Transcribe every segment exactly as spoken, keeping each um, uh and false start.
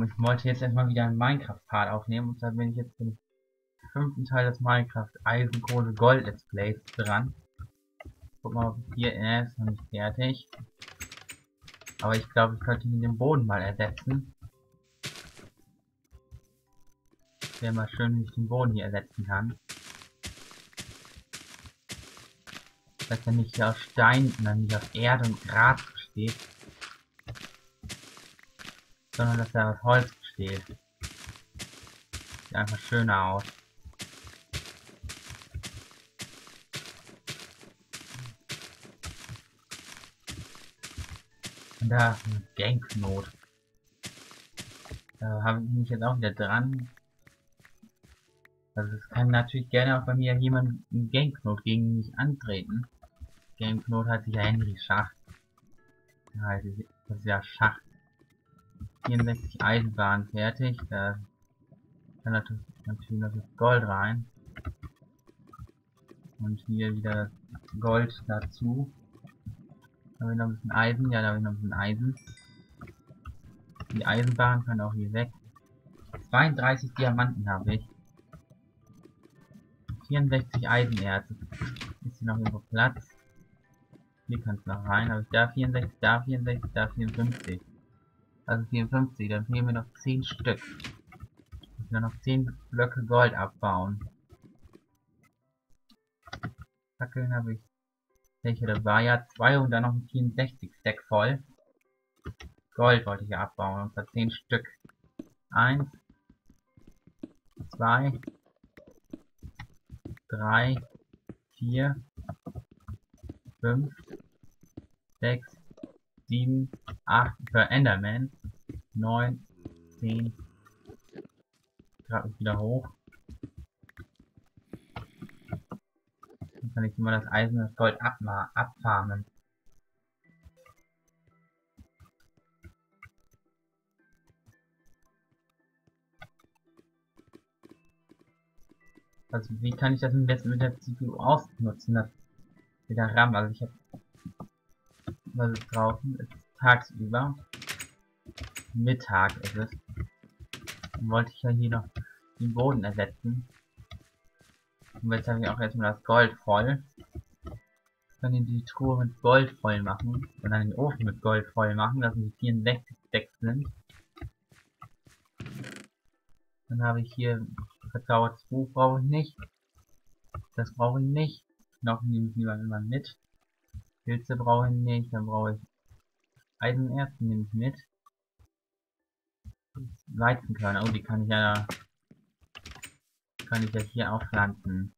ich wollte jetzt erstmal wieder einen Minecraft-Part aufnehmen und da bin ich jetzt im fünften Teil des Minecraft Eisen, Kohle, Gold Let's Plays dran. Guck mal, ob hier er ist noch nicht fertig. Aber ich glaube, ich könnte ihn den Boden mal ersetzen. Wäre mal schön, wenn ich den Boden hier ersetzen kann. Dass er nicht aus Stein, sondern nicht aus Erde und Gras besteht. Sondern dass er aus Holz besteht. Sieht einfach schöner aus. Und da ist eine Ganknot. Da habe ich mich jetzt auch wieder dran. Also es kann natürlich gerne auch bei mir jemand einen Ganknot gegen mich antreten. Ganknot hat sich ja Henry Schach. Ja, das ist ja Schach. vierundsechzig Eisenbahn fertig. Da kann natürlich, natürlich noch das Gold rein. Und hier wieder Gold dazu. Da habe ich noch ein bisschen Eisen. Ja, da habe ich noch ein bisschen Eisen. Die Eisenbahn kann auch hier weg. zweiunddreißig Diamanten habe ich. vierundsechzig Eisenerz. Ist hier noch irgendwo Platz? Hier kann es noch rein. Habe ich da vierundsechzig, da vierundsechzig, da vierundfünfzig. Also vierundfünfzig, dann fehlen mir noch zehn Stück. Ich muss noch zehn Blöcke Gold abbauen. Fackeln habe ich. Welche, da war ja zwei und dann noch ein vierundsechzig Stack voll. Gold wollte ich ja abbauen, und zwar zehn Stück. eins, zwei, drei, vier, fünf, sechs, sieben, acht für Enderman, neun, zehn, gerade wieder hoch. Dann kann ich immer das Eisen und das Gold abfarmen. Also wie kann ich das am besten mit der C P U ausnutzen, das wieder RAM, also ich habe was ist draußen, ist tagsüber, Mittag ist es. Dann wollte ich ja hier noch den Boden ersetzen. Und jetzt habe ich auch erstmal das Gold voll. Ich kann die Truhe mit Gold voll machen und dann den Ofen mit Gold voll machen, dass die vierundsechzig Stacks sind. Dann habe ich hier verzaubertes Buch, brauche ich nicht. Das brauche ich nicht. Knochen nehme ich lieber immer mit. Pilze brauche ich nicht. Dann brauche ich Eisenerz, die nehme ich mit. Weizenkörner, oh, die kann ich ja kann ich ja hier auch pflanzen.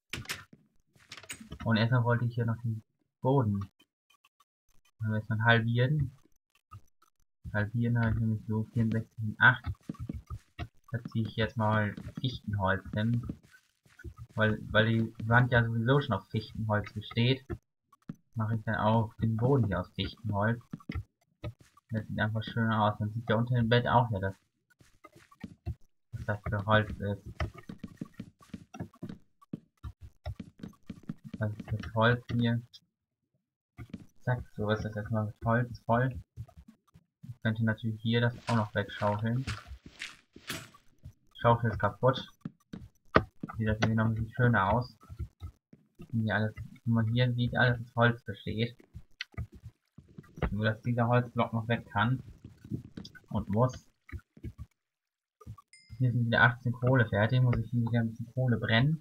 Und erstmal wollte ich hier noch den Boden. Dann wir erstmal halbieren. Halbieren habe ich nämlich so vierundsechzig und acht. Da ziehe ich jetzt mal Fichtenholz hin. Weil, weil die Wand ja sowieso schon auf Fichtenholz besteht, mache ich dann auch den Boden hier aus Fichtenholz. Das sieht einfach schön aus. Man sieht ja unter dem Bett auch ja, dass, dass das für Holz ist. Das ist das Holz hier. Zack, so ist das erstmal mit Holz voll. Ich könnte natürlich hier das auch noch wegschaufeln. Schaufel ist kaputt. Sieht das hier noch ein bisschen schöner aus. Hier alles, wie man hier sieht, alles aus Holz besteht. Nur dass dieser Holzblock noch weg kann. Und muss. Hier sind wieder achtzehn Kohle fertig. Muss ich hier wieder ein bisschen Kohle brennen.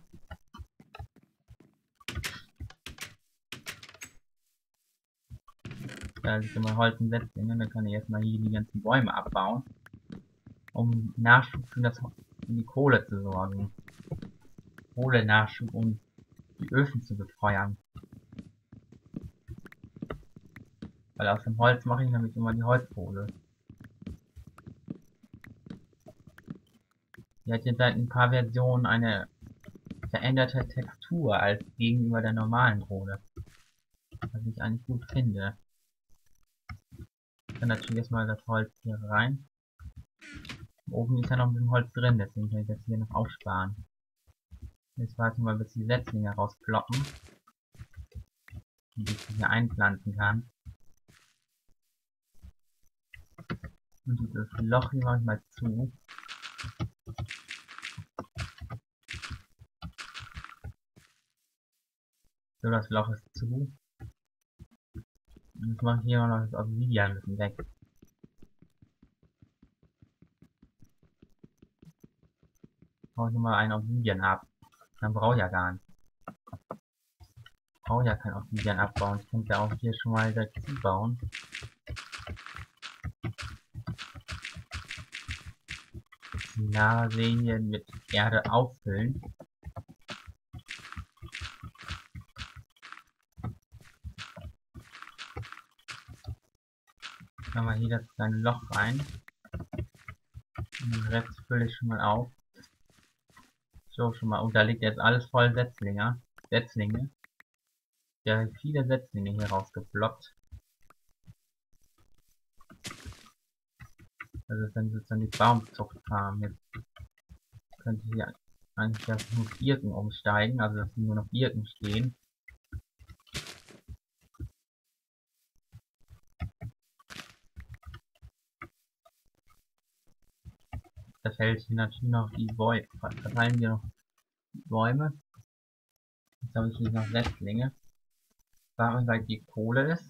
Da liegt immer Holz und Setzlinge. Dann kann ich erstmal hier die ganzen Bäume abbauen. Um Nachschub für das, um die Kohle zu sorgen. Kohle-Nachschub, um die Öfen zu befeuern. Weil aus dem Holz mache ich nämlich immer die Holzkohle. Die hat jetzt seit ein paar Versionen eine veränderte Textur als gegenüber der normalen Kohle. Was ich eigentlich gut finde. Ich kann natürlich erstmal das Holz hier rein. Im Ofen ist ja noch ein bisschen Holz drin, deswegen kann ich das hier noch aufsparen. Jetzt warte ich mal, bis die Setzlinge rausploppen. Die ich hier einpflanzen kann. Und dieses Loch hier mache ich mal zu. So, das Loch ist zu. Und jetzt mache ich hier noch das Obsidian ein bisschen weg. Hau ich nochmal ein Obsidian ab. Dann brauche ich ja gar nicht. Brauche ja kein Obsidian abbauen. Ich kann ja auch hier schon mal dazu bauen. Die Lavasee hier mit Erde auffüllen. Machen wir hier das kleine Loch rein. Und den Rest fülle ich schon mal auf. So, schon mal. Und da liegt jetzt alles voll Setzlinge. Setzlinge. Ja, viele Setzlinge hier rausgeploppt. Das ist dann sozusagen die Baumzuchtfarm. Jetzt könnte ich hier eigentlich auf nur Birken umsteigen, also dass nur noch Birken stehen. Da fällt hier natürlich noch die Bäume. Verteilen wir noch die Bäume. Jetzt habe ich hier noch Setzlinge. Warum, weil die Kohle ist.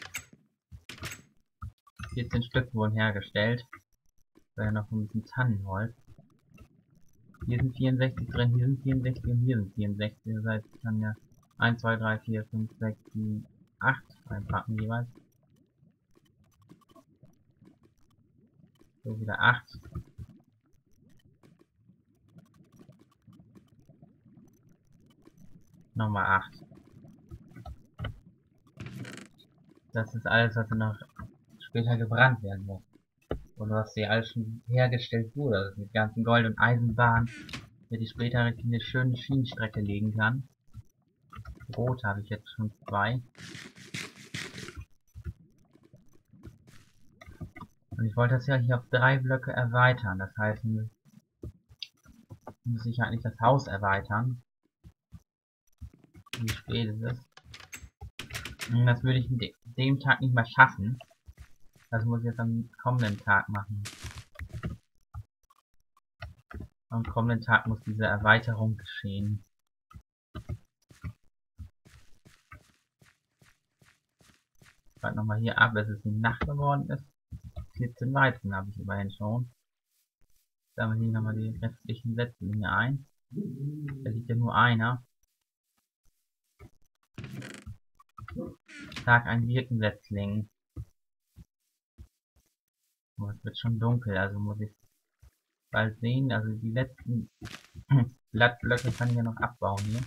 vierzehn Stück wurden hergestellt. Weil noch ein bisschen Tannenholz. Hier sind vierundsechzig drin, hier sind vierundsechzig und hier sind vierundsechzig. Das heißt, ich kann ja eins, zwei, drei, vier, fünf, sechs, sieben, acht reinpacken jeweils. So, wieder acht. Nochmal acht. Das ist alles, was noch später gebrannt werden muss. Und was hier alles schon hergestellt wurde. Also mit ganzen Gold- und Eisenbahn, damit ich später eine schöne Schienenstrecke legen kann. Rot habe ich jetzt schon zwei. Und ich wollte das ja hier auf drei Blöcke erweitern. Das heißt, muss ich eigentlich das Haus erweitern. Wie spät ist es? Und das würde ich an dem Tag nicht mehr schaffen. Das muss ich jetzt am kommenden Tag machen. Am kommenden Tag muss diese Erweiterung geschehen. Ich warte nochmal hier ab, dass es die Nacht geworden ist. vierzehn Weizen habe ich immerhin schon. Sammeln hier nochmal die restlichen Setzlinge ein. Da liegt ja nur einer. Tag ein Birkensetzling. Oh, es wird schon dunkel, also muss ich bald sehen. Also die letzten Blattblöcke kann ich ja noch abbauen hier.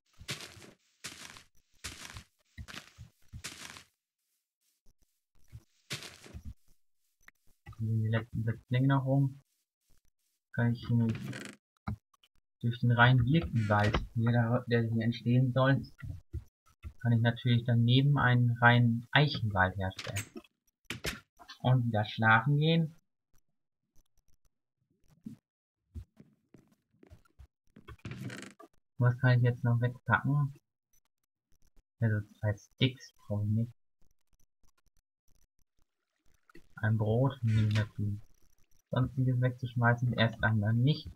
Die letzten Setzlinge noch rum. Kann ich hier durch den reinen Birkenwald, der, der hier entstehen soll, kann ich natürlich daneben einen reinen Eichenwald herstellen. Und wieder schlafen gehen. Was kann ich jetzt noch wegpacken? Also zwei Sticks brauche ich nicht. Ein Brot nehme ich natürlich. Sonstiges wegzuschmeißen erst einmal nicht.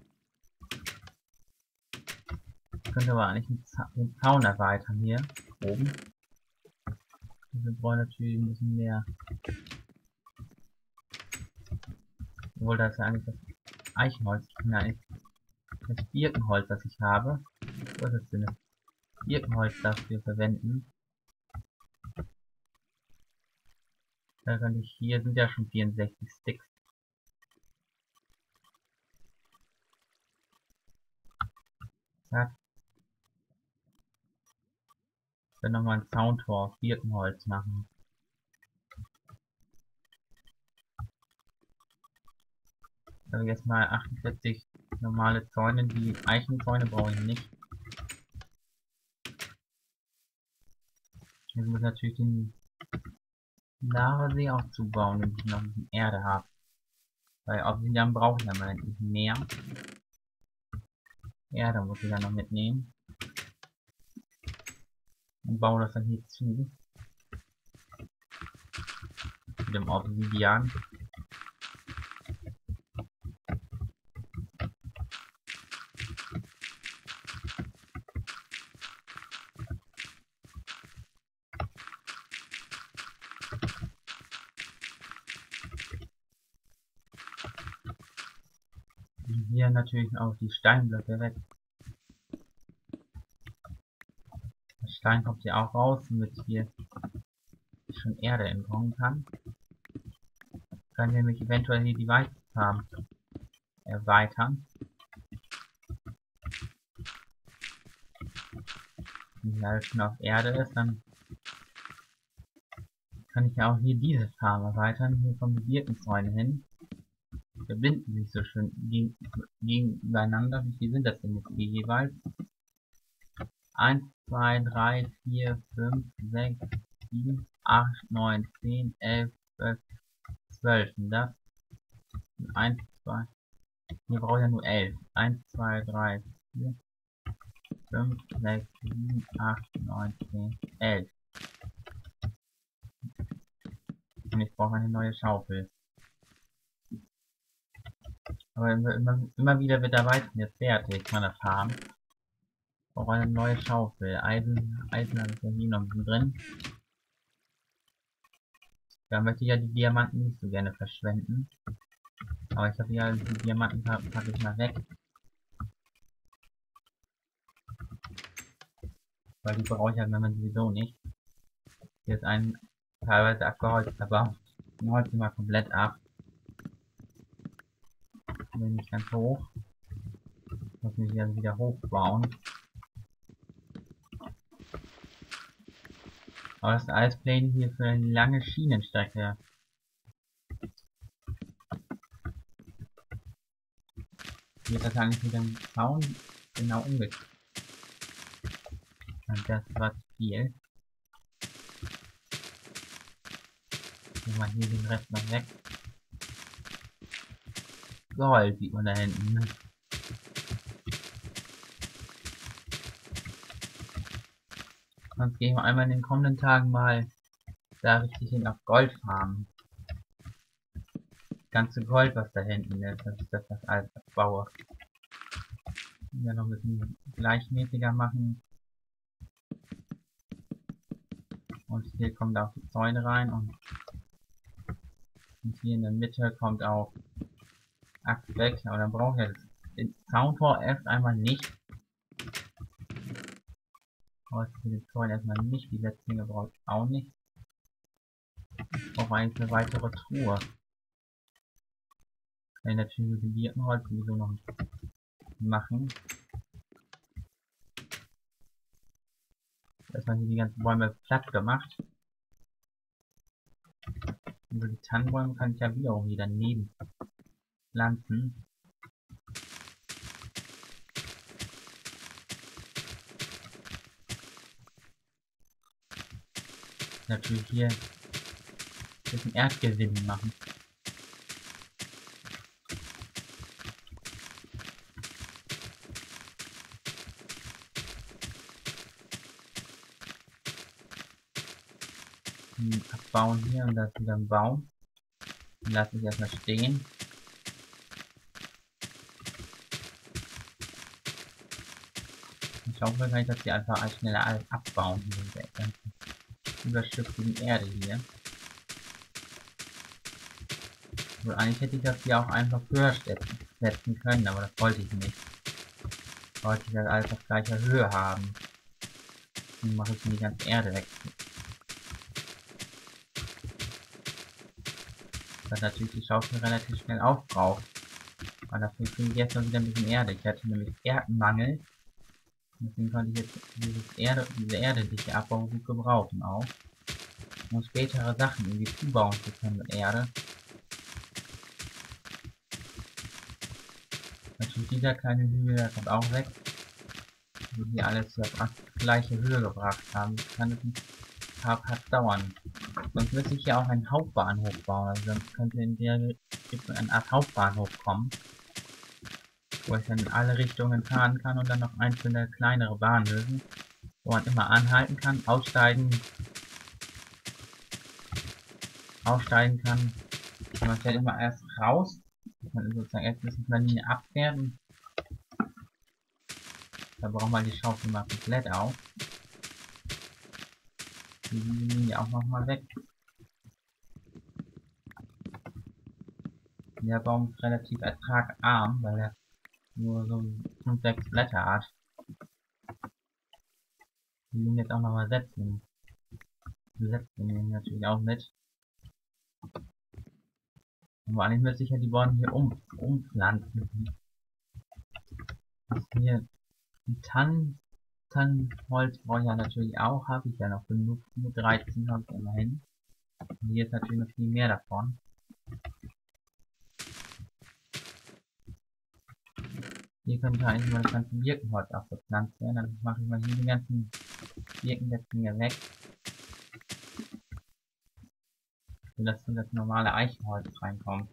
Ich könnte aber eigentlich den, Za den Zaun erweitern hier oben. Wir brauchen natürlich ein bisschen mehr. Obwohl das ja eigentlich das Eichenholz, ja eigentlich das Birkenholz, das ich habe. Was ist denn das Birkenholz dafür verwenden? Da kann ich hier, sind ja schon vierundsechzig Sticks. Zack. Dann nochmal ein Zauntor auf Birkenholz machen. Also jetzt mal achtundvierzig normale Zäune, die Eichenzäune brauche ich nicht. Jetzt muss ich natürlich den Lavasee auch zubauen, wenn ich noch ein bisschen Erde habe. Weil Obsidian brauche ich ja mal nicht mehr. Erde muss ich dann noch mitnehmen. Und baue das dann hier zu. Mit dem Obsidian. Hier natürlich auch die Steinblöcke weg. Der Stein kommt hier auch raus, damit hier schon Erde entkommen kann. Können wir nämlich eventuell hier die Weizenfarm erweitern. Wenn hier alles schon auf Erde ist, dann kann ich ja auch hier diese Farm erweitern. Hier kommen die Birkenzäune hin. Die verbinden sich so schön gegen, gegeneinander. Wie viel sind das denn jetzt hier jeweils? eins, zwei, drei, vier, fünf, sechs, sieben, acht, neun, zehn, elf, zwölf, zwölf. Und das eins, zwei. Hier brauche ich ja nur elf. eins, zwei, drei, vier, fünf, sechs, sieben, acht, neun, zehn, elf. Und ich brauche eine neue Schaufel. Aber immer, immer, immer wieder wird der Weizen jetzt fertig, meiner Farm. Ich brauche eine neue Schaufel. Eisen, Eisen habe ich ja hier noch drin. Da möchte ich ja die Diamanten nicht so gerne verschwenden. Aber ich habe ja die Diamanten packe ich mal weg. Weil die brauche ich halt wenn man sowieso nicht. Hier ist ein teilweise abgeholzter Baum. Den holzen wir mal komplett ab. Bin nicht ganz hoch. Muss mich dann wieder hochbauen. Aber das Eispläne hier für eine lange Schienenstrecke. Hier ist das eigentlich mit dem Zaun genau umgekehrt. Und das war zu viel. Nehmen wir hier den Rest noch weg. Gold sieht man da hinten. Ne? Sonst gehen wir einmal in den kommenden Tagen mal da richtig hin auf Goldfarmen. Das ganze Gold, was da hinten ist, das ist das, was ich alles abbaue. Hier noch ein bisschen gleichmäßiger machen. Und hier kommt auch die Zäune rein und, und hier in der Mitte kommt auch Axt weg. Aber dann brauchen wir den Zauntor erst einmal nicht. Aber für den Zaun erstmal nicht. Die Setzlinge brauche ich auch nicht. Ich brauche eigentlich eine weitere Truhe. Kann ich natürlich mit dem Birkenholz sowieso noch machen. Erstmal hier die ganzen Bäume platt gemacht. Über die Tannenbäume kann ich ja wiederum hier daneben pflanzen. Natürlich hier ein bisschen Erdgewinn machen. Abbauen hier und da ist wieder ein Baum. Den lasse ich erstmal stehen. Ich hoffe, kann ich das hier einfach als schneller alles abbauen. Hier mit der ganzen überschüssigen Erde hier. Also eigentlich hätte ich das hier auch einfach höher setzen können, aber das wollte ich nicht. Ich wollte das alles auf gleicher Höhe haben. Dann mache ich die ganze Erde weg. Das natürlich die Schaufel relativ schnell aufbraucht. Aber dafür kriege ich jetzt mal wieder ein bisschen Erde. Ich hatte nämlich Erdenmangel. Deswegen konnte ich jetzt dieses Erde, diese Erde, die ich abbaue, gut gebrauchen auch. Um spätere Sachen irgendwie zubauen zu können mit Erde. Natürlich dieser kleine Hügel, der kommt auch weg. Wir hier alles auf gleiche Höhe gebracht haben. Das kann es nicht hart dauern. Sonst müsste ich ja auch einen Hauptbahnhof bauen. Also dann könnte in der Richtung eine Art Hauptbahnhof kommen. Wo ich dann in alle Richtungen fahren kann und dann noch einzelne kleinere Bahnhöfe, wo man immer anhalten kann, aussteigen, aussteigen kann. Und man fährt immer erst raus, man sozusagen erst bis eine Linie abfährt. Da braucht man die Schaufel mal komplett auf. Die Linie auch nochmal weg. Der Baum ist relativ ertragarm, weil er Nur so fünf, sechs Blätterart. Die nehmen jetzt auch nochmal Setzlinge. Die Setzlinge nehmen natürlich auch mit. Aber eigentlich müsste ich ja die Bäume hier um, umpflanzen. Das hier, die Tannen, Tannenholz brauche ich ja natürlich auch, habe ich ja noch genug. Nur dreizehn habe ich immerhin. Und hier ist natürlich noch viel mehr davon. Hier könnte eigentlich mal das ganze Birkenholz auch bepflanzt werden. Dann mache ich mal hier die ganzen Birkensetzlinge weg. Sodass dann das normale Eichenholz reinkommt.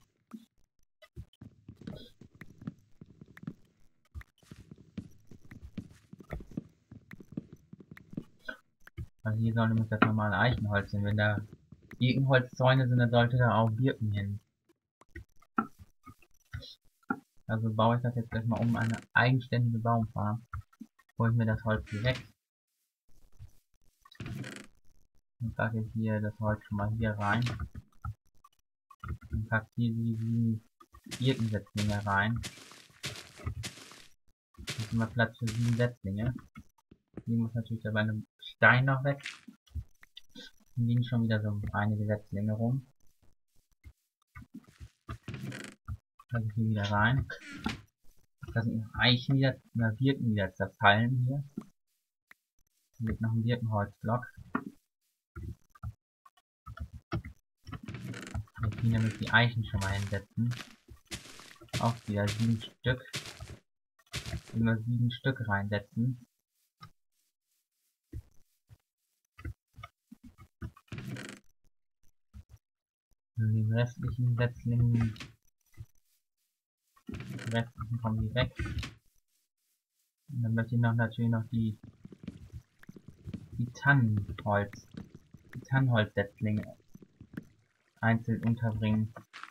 Weil hier soll nämlich das normale Eichenholz hin. Wenn da Birkenholzzäune sind, dann sollte da auch Birken hin. Also baue ich das jetzt erstmal um eine eigenständige Baumfarm. Hole ich mir das Holz hier weg. Und packe ich hier das Holz schon mal hier rein. Und packe hier die sieben Birkensetzlinge rein. Hier ist immer Platz für sieben Setzlinge. Hier muss natürlich dabei ein Stein noch weg. Hier liegen schon wieder so einige Setzlinge rum. Packe ich hier wieder rein. Da sind Eichen wieder, oder Birken wieder zerfallen hier. Hier liegt noch ein Birkenholzblock. Jetzt hier nämlich die Eichen schon mal hinsetzen. Auch wieder sieben Stück. Immer sieben Stück reinsetzen. Und die restlichen Setzlingen, die restlichen kommen hier weg. Und dann möchte ich noch natürlich noch die, die Tannenholz, die Tannenholzsetzlinge einzeln unterbringen.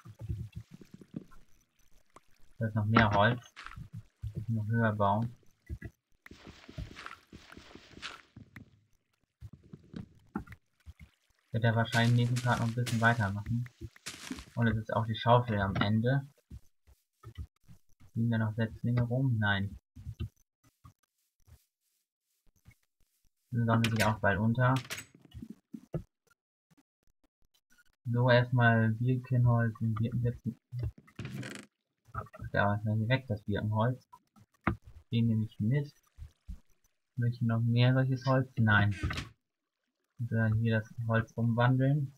Da ist noch mehr Holz. Noch höher bauen. Wird er wahrscheinlich nächsten Tag noch ein bisschen weitermachen. Und es ist auch die Schaufel am Ende. Liegen da noch Setzlinge rum? Nein. Die Sonne geht auch bald unter. So, erstmal Birkenholz und Birkensetzlinge. Da ist hier weg, das Birkenholz. Den nehme ich mit. Möchte ich noch mehr solches Holz? Nein. Und dann hier das Holz umwandeln.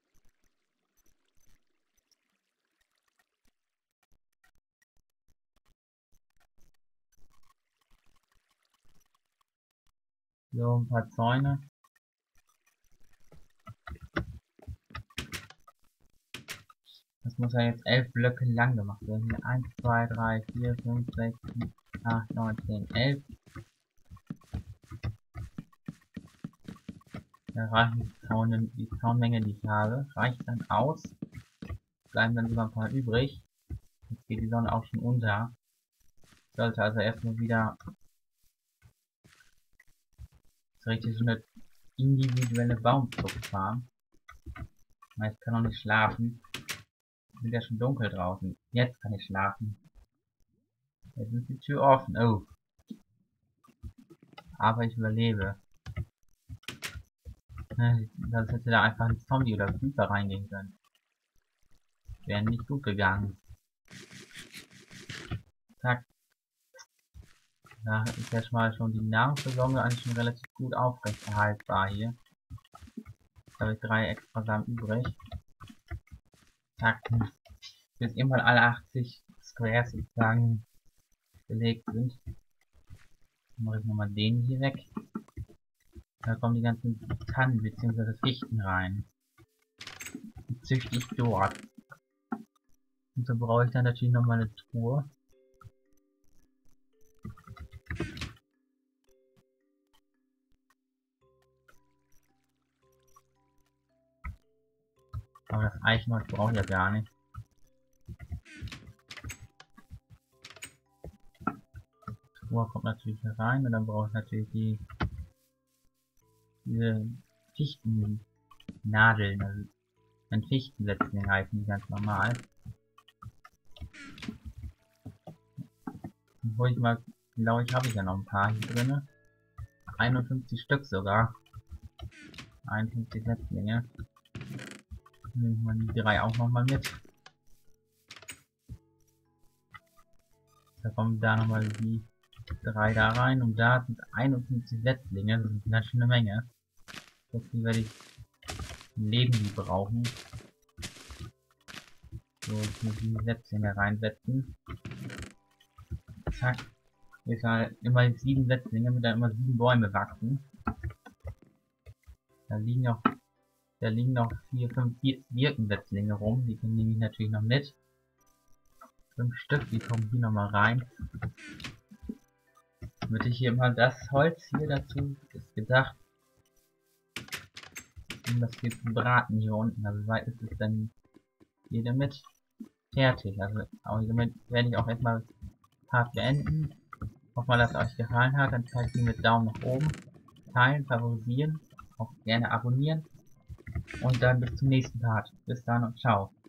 So, ein paar Zäune. Das muss ja jetzt elf Blöcke lang gemacht werden. Hier eins, zwei, drei, vier, fünf, sechs, sieben, acht, neun, zehn, elf. Da reichen die, Zaun, die Zaunmenge, die ich habe, reicht dann aus. Bleiben dann sogar ein paar übrig. Jetzt geht die Sonne auch schon unter. Ich sollte also erstmal wieder so richtig so eine individuelle Baumzucht fahren. Ich kann noch nicht schlafen. Es ist ja schon dunkel draußen. Jetzt kann ich schlafen. Jetzt ist die Tür offen. Oh. Aber ich überlebe. Das hätte da einfach ein Zombie oder Creeper reingehen können. Wäre nicht gut gegangen. Zack. Da ist ja schon mal schon die Nahrungsversorgung eigentlich schon relativ gut aufrechterhaltbar hier. Jetzt habe ich drei extra Samen übrig. Zack. Bis irgendwann alle achtzig Squares sozusagen belegt sind. Dann mache ich nochmal den hier weg. Da kommen die ganzen Tannen bzw. Fichten rein. Die züchte ich dort. Und so brauche ich dann natürlich nochmal eine Truhe. Aber das Eichenholz brauche ich ja gar nicht. Die Truhe kommt natürlich hier rein und dann brauche ich natürlich die diese Fichtennadeln, also ein Fichtensetzling heißen die ganz normal. hol ich mal, glaube ich, habe ich ja noch ein paar hier drin. einundfünfzig Stück sogar. einundfünfzig Setzlinge. Nehmen wir die drei auch noch mal mit. Da kommen da nochmal die drei da rein und da sind einundfünfzig Setzlinge. Das ist eine schöne Menge. So viel werde ich im Leben die brauchen. So, ich muss die Setzlinge reinsetzen. Zack. Jetzt halt immer sieben Setzlinge, damit da immer sieben Bäume wachsen. Da liegen noch, da liegen noch vier, fünf Birkensetzlinge rum. Die nehme ich natürlich noch mit. Fünf Stück, die kommen hier nochmal rein. Damit ich hier mal das Holz hier dazu ist gedacht, um das hier zu braten hier unten. Also weit ist es dann hier damit fertig. Also auch damit werde ich auch erstmal Part beenden. Hoffe mal, dass es euch gefallen hat. Dann zeige ich mit Daumen nach oben, teilen, favorisieren, auch gerne abonnieren. Und dann bis zum nächsten Part. Bis dann und ciao.